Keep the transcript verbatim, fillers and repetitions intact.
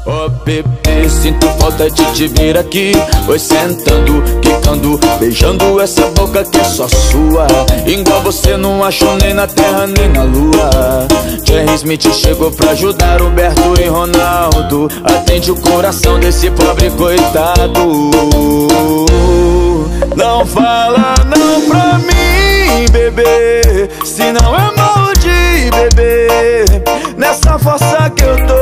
Oh bebê, sinto falta de te ver aqui. Oi, sentando, quicando, beijando essa boca que é só sua. Igual você não achou nem na terra nem na lua. Jerry Smith chegou pra ajudar Roberto e Ronaldo. Atende o coração desse pobre coitado. Não fala não pra mim, bebê, se não é mal de bebê. Nessa força que eu tô,